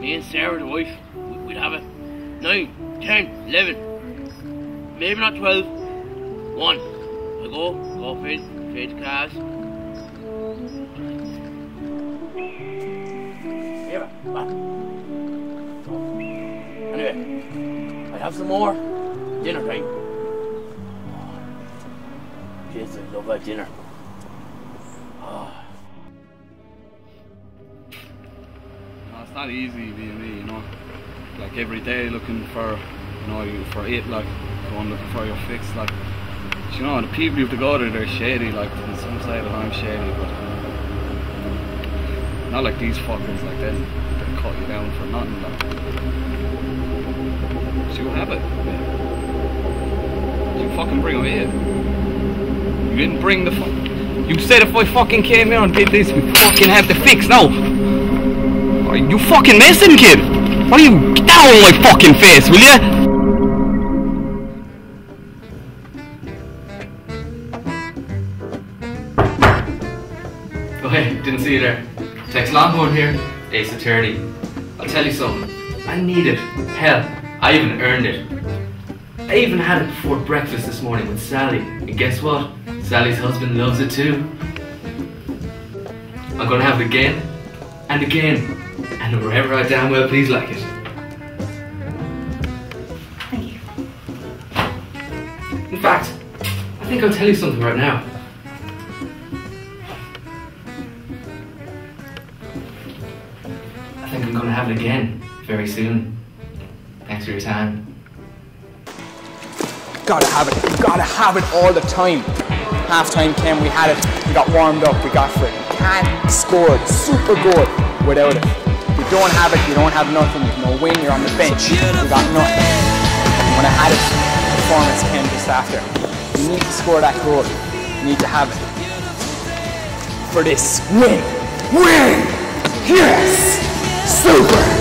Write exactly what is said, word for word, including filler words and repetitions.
me and Sarah, the wife, we'd have it. Nine, ten, eleven, maybe not twelve. One. I go, go fade, fade the cars. Yeah, back. Anyway, I have some more. Dinner time. Jeez, I love that dinner. Oh. No, it's not easy being me, you know. Like every day looking for, you know, for it, like going looking for your fix, like. You know, the people you have to go to, they're shady, like on some side of I'm shady, but not like these fuckers, like they they cut you down for nothing, like. So you have it. You fucking bring them here. You didn't bring the fuck. You said if I fucking came here and did this, we fucking have the fix now. Are you fucking messing, kid? Why are you get down on my fucking face, will ya? Okay, didn't see you there. Tex Longhorn here, Ace Attorney. I'll tell you something. I need it. Hell, I even earned it. I even had it before breakfast this morning with Sally. And guess what? Sally's husband loves it too. I'm gonna have it again, and again, and wherever I damn well please like it. Thank you. In fact, I think I'll tell you something right now. I think I'm gonna have it again very soon. Thanks for your time. Gotta have it. You gotta have it all the time. Half time came, we had it, we got warmed up, we got for it. You can't score super good without it. If you don't have it, you don't have nothing. There's no win, you're on the bench, you got nothing. And when I had it, the performance came just after. You need to score that goal. You need to have it. For this win. Win! Yes! Super!